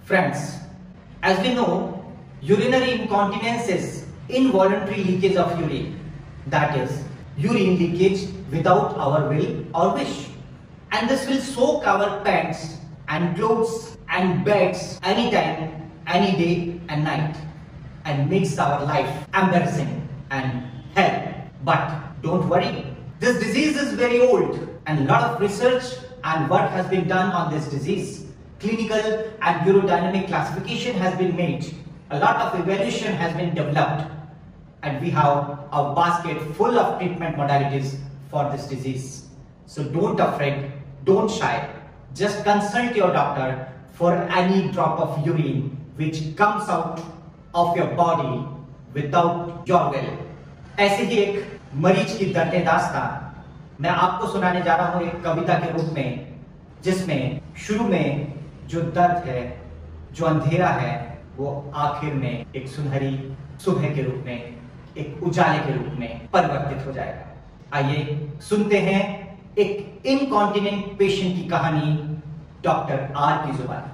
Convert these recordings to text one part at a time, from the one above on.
Friends, as we know, urinary incontinence is involuntary leakage of urine. That is, urine leakage without our will or wish. And this will soak our pants and clothes and beds anytime, any day and night, and makes our life embarrassing and hell. But don't worry, this disease is very old and a lot of research and work has been done on this disease. Clinical and urodynamic classification has been made. A lot of evaluation has been developed, and we have a basket full of treatment modalities for this disease. So don't afraid, don't shy. Just consult your doctor for any drop of urine which comes out of your body without your will. ऐसे ही एक मरीज की दर्द दास्तान मैं आपको सुनाने जा रहा हूँ एक कविता के रूप में, जिसमें शुरू में जो दर्द है, जो अंधेरा है, वो आखिर में एक सुनहरी सुबह के रूप में, एक उजाले के रूप में परिवर्तित हो जाएगा। आइए सुनते हैं एक इनकॉन्टिनेंट पेशेंट की कहानी डॉक्टर आर की जुबान।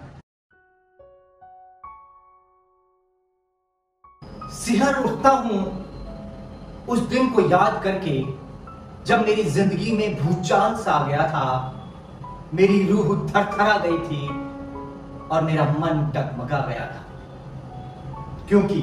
सिहर उठता हूं उस दिन को याद करके जब मेरी जिंदगी में भूचाल सा आ गया था। मेरी रूह थरथरा गई थी और मेरा मन डगमगा गया था, क्योंकि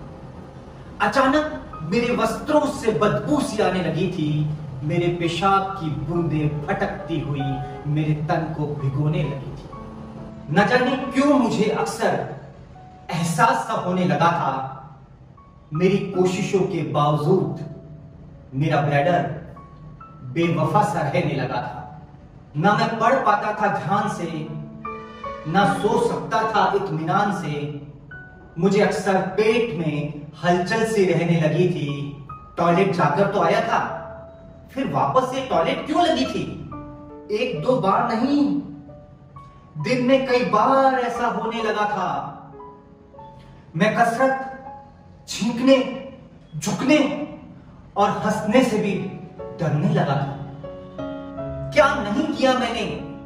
अचानक मेरे वस्त्रों से बदबू सी आने लगी थी। मेरे पेशाब की बूंदें फटकती हुई मेरे तन को भिगोने लगी थी। न जाने क्यों मुझे अक्सर एहसास सा होने लगा था, मेरी कोशिशों के बावजूद मेरा ब्लैडर बेवफा सा रहने लगा था। ना मैं पढ़ पाता था ध्यान से, ना सो सकता था इत्मीनान से। मुझे अक्सर पेट में हलचल सी रहने लगी थी। टॉयलेट जाकर तो आया था, फिर वापस से टॉयलेट क्यों लगी थी? एक दो बार नहीं, दिन में कई बार ऐसा होने लगा था। मैं कसरत, छींकने, झुकने और हंसने से भी डरने लगा था। क्या नहीं किया मैंने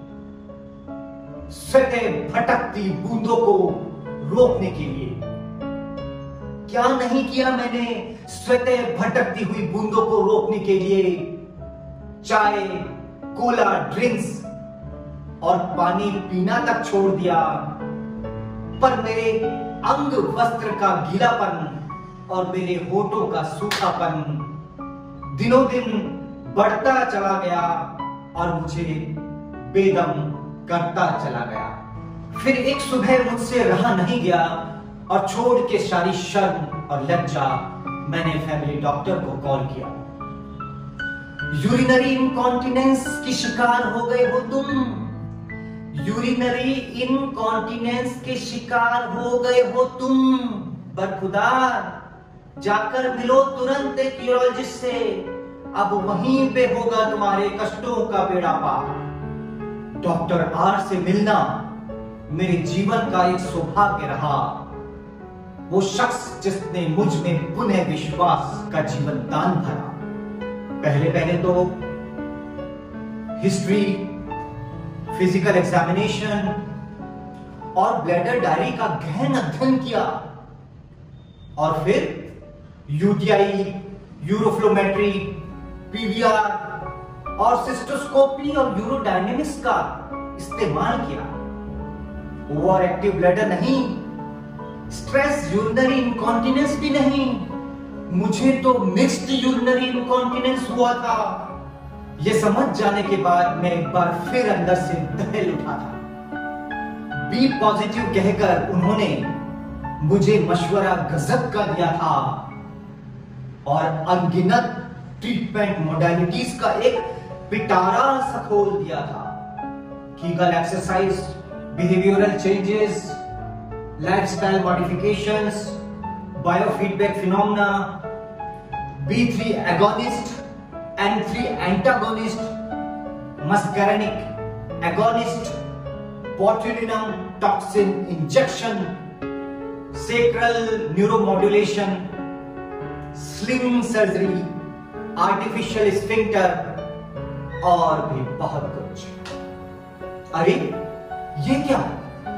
स्वतः भटकती बूंदों को रोकने के लिए? क्या नहीं किया मैंने स्वतः भटकती हुई बूंदों को रोकने के लिए? चाय, कोला, ड्रिंक्स और पानी पीना तक छोड़ दिया, पर मेरे अंग वस्त्र का गीलापन और मेरे होठों का सूखापन दिनों दिन बढ़ता चला गया और मुझे बेदम करता चला गया। फिर एक सुबह मुझसे रहा नहीं गया और छोड़ के सारी शर्म और लज्जा मैंने फैमिली डॉक्टर को कॉल किया। यूरिनरी इनकॉन्टिनेंस की शिकार हो गए हो तुम। यूरिनरी इनकॉन्टिनेंस के शिकार हो गए हो तुम। बरखुदार, जाकर मिलो तुरंत एक यूरोलॉजिस्ट से। अब वहीं पे होगा तुम्हारे कष्टों का बेड़ा पार। डॉक्टर आर से मिलना मेरे जीवन का एक सौभाग्य रहा। वो शख्स जिसने मुझ में पुनः विश्वास का जीवन दान भरा। पहले पहले तो हिस्ट्री, फिजिकल एग्जामिनेशन और ब्लैडर डायरी का गहन अध्ययन किया, और फिर यूटीआई, यूरोफ्लोमेट्री, पीवीआर और सिस्टोस्कोपी और यूरोडायनेमिक्स का इस्तेमाल किया। ओवर एक्टिव ब्लैडर नहीं, स्ट्रेस यूरिनरी इनकॉन्टिनेंस भी नहीं, मुझे तो मिक्स्ड यूरिनरी इनकॉन्टिनेंस हुआ था। यह समझ जाने के बाद मैं एक बार फिर अंदर से दहल उठा था। बी पॉजिटिव कहकर उन्होंने मुझे मशवरा गजब का दिया था और अनगिनत ट्रीटमेंट मोडालिटीज का एक पिटारा सा खोल दिया था। Kegel exercise, behavioural changes, lifestyle modifications, biofeedback phenomena, B3 agonist, N3 antagonist, muscarinic agonist, botulinum toxin injection, sacral neuromodulation, sling surgery, artificial sphincter और भी बहुत कुछ। अरे ये क्या?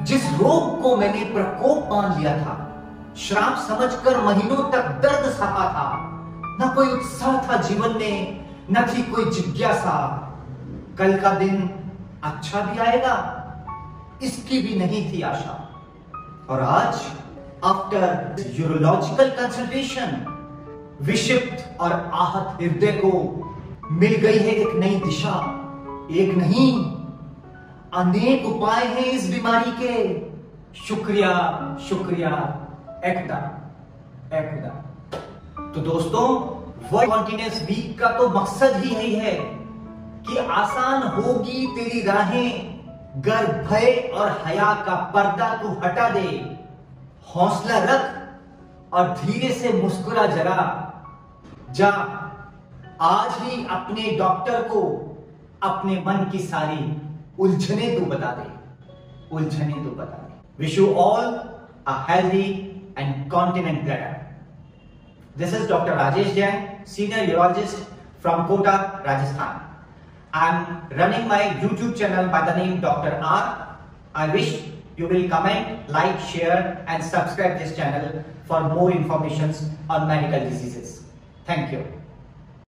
जिस रोग को मैंने प्रकोप मान लिया था, श्राप समझकर महीनों तक दर्द सहा था, न कोई उत्साह था जीवन में, न थी कोई जिज्ञासा। कल का दिन अच्छा भी आएगा, इसकी भी नहीं थी आशा। और आज आफ्टर यूरोलॉजिकल कंसल्टेशन विक्षिप्त और आहत हृदय को मिल गई है एक नई दिशा। एक नहीं, अनेक उपाय हैं इस बीमारी के। शुक्रिया शुक्रिया एकदा एकदा। तो दोस्तों, वर्ल्ड कॉन्टिनेंस वीक का तो मकसद ही यही है कि आसान होगी तेरी राहें, गर भय और हया का पर्दा तू हटा दे। हौसला रख और धीरे से मुस्कुरा जरा। जा आज ही अपने डॉक्टर को अपने मन की सारी उलझने तू बता दे, उलझने तू बता दे। Wish you all a healthy and continent bladder. This is doctor Rajesh Jain, senior urologist from Kota, Rajasthan. I am running my YouTube channel by the name Dr. R. I wish you will comment, like, share and subscribe this channel for more information on medical diseases. Thank you.